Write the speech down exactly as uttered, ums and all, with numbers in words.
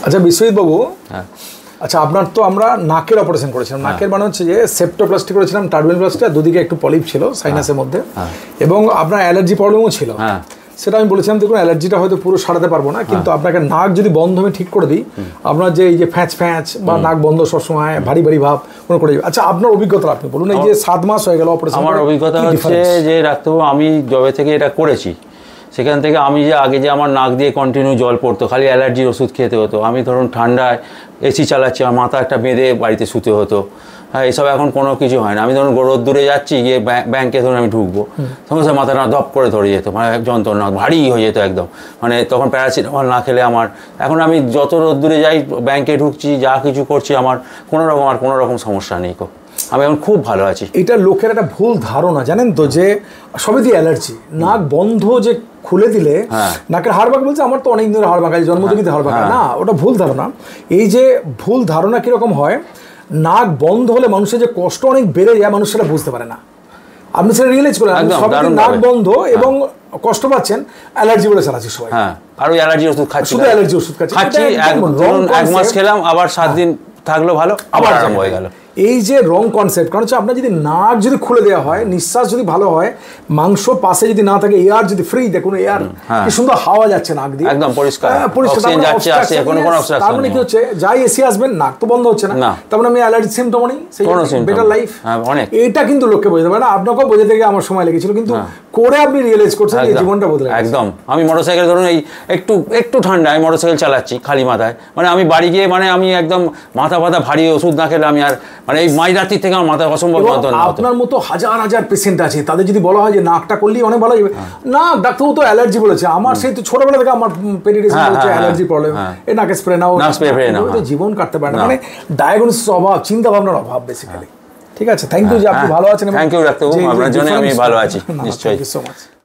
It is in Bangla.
আচ্ছা বিশ্বজিৎ বাবু, আচ্ছা আপনার তো আমরা নাকের অপারেশন করেছিলাম, নাকের মানে হচ্ছে যে সেপ্টোপ্লাস্টি করেছিলাম, টার্বিনোপ্লাস্টি, আর দুদিকে একটু পলিপ ছিল সাইনাসের মধ্যে, এবং আপনার অ্যালার্জি প্রবলেমও ছিল। সেটা আমি বলেছিলাম দেখুন অ্যালার্জিটা হয়তো পুরো সারাতে পারবো না, কিন্তু আপনাকে নাক যদি বন্ধ আমি ঠিক করে দিই, আপনার যে এই যে ফ্যাঁচ ফ্যাঁচ বা নাক বন্ধ সবসময় ভারী ভারী ভাব মনে করে। আচ্ছা আপনার অভিজ্ঞতা আপনি বলুন, এই যে সাত মাস হয়ে গেল অপারেশন। আমার অভিজ্ঞতা হচ্ছে যে ডাক্তারবাবু আমি যবে থেকে এটা করেছি সেখান থেকে আমি যে আগে যে আমার নাক দিয়ে কন্টিনিউ জল পড়তো, খালি অ্যালার্জির ওষুধ খেতে হতো, আমি ধরুন ঠান্ডায় এসি চালাচ্ছি আর মাথা একটা বেঁধে বাড়িতে শুতে হতো, হ্যাঁ এসব এখন কোনো কিছু হয় না। আমি ধরুন রোদ্দুরে যাচ্ছি, গিয়ে ব্যাংকে ধরুন আমি ঢুকবো, তখন সে মাথাটা দপ করে ধরে যেত, মানে যন্ত্রণা ভারী হয়ে যেত একদম, মানে তখন প্যারাসিটামল না খেলে আমার, এখন আমি যত রোদ্দুরে যাই ব্যাংকে ঢুকছি যা কিছু করছি আমার কোনো রকম আর কোনো রকম সমস্যা নেই, আমি এখন খুব ভালো আছি। এটা লোকের একটা ভুল ধারণা জানেন তো, যে সবই দিয়ে অ্যালার্জি, নাক বন্ধ যে খুলে দিলে নাকের হাড় বাঁকা, বলছে আমার তো অনেক দিনের হাড় বাঁকা, জন্মদিনে হাড় বাঁকা, না ওটা ভুল ধারণা। এই যে ভুল ধারণা কিরকম হয়, নাক বন্ধ হলে মানুষের যে কষ্ট অনেক বেড়ে যায়, মানুষ সেটা বুঝতে পারে না। আপনি সেটা রিয়েলাইজ করেন সবাই নাক বন্ধ এবং কষ্ট পাচ্ছেন, অ্যালার্জি বলে চালাচ্ছি সবাই, আর ওই অ্যালার্জি ওষুধ খাচ্ছি, শুধু অ্যালার্জি ওষুধ খাচ্ছি, এক মাস খেলাম, আবার সাত দিন থাকলো ভালো, আবার আরম্ভ হয়ে গেল। এই যে রং কনসেপ্ট, কারণ হচ্ছে আপনার যদি নাক যদি খুলে দেওয়া হয়, নিঃশ্বাস যদি ভালো হয়, মাংস পাশে যদি না থাকে, এয়ার যদি ফ্রি, দেখুন এয়ার কি সুন্দর হাওয়া যাচ্ছে নাক দিয়ে, একদম পরিষ্কার অক্সিজেন যাচ্ছে আসছে, কোনো কোনো অবস্ট্রাকশন তার মানে কি হচ্ছে, যাই এসি আসবেন নাক তো বন্ধ হচ্ছে না, তার মানে আমি অ্যালার্জি সিম্পটম নেই, সেই বেটার লাইফ। এইটা কিন্তু লোককে বোঝাতে পারে না, আপনাকেও বোঝাতে গিয়ে আমার সময় লেগেছিল, কিন্তু করে আপনি রিয়েলাইজ করছেন যে জীবনটা বদলে গেছে। একদম আমি মোটরসাইকেল ধরুন এই একটু একটু ঠান্ডা আমি মোটরসাইকেল চালাচ্ছি খালি মাথায়, মানে আমি বাড়ি গিয়ে মানে আমি একদম মাথা ফাথা ভারী ওষুধ না খেলে আমি আর মানে এই মাঝরাত্রি থেকে আমার মাথা অসম্ভব যন্ত্রণা। আপনার মতো হাজার হাজার পেশেন্ট আছে, তাদের যদি বলা হয় যে নাকটা করলেই অনেক ভালো হবে, না ডাক্তারবাবু তো অ্যালার্জি বলেছে, আমার সেই তো ছোটবেলা থেকে আমার পেডিয়াট্রিশিয়ান বলেছে অ্যালার্জি প্রবলেম, এই নাকে স্প্রে নাও, জীবন কাটতে পারে না, মানে ডায়াগনোসিস অভাব, চিন্তা ভাবনার অভাব বেসিক্যালি। ঠিক আছে, থ্যাংক ইউ যে আপনি ভালো আছেন। থ্যাংক ইউ ডাক্তারবাবু, আপনার জন্য আমি ভালো আছি নিশ্চয়ই। Thank you so much.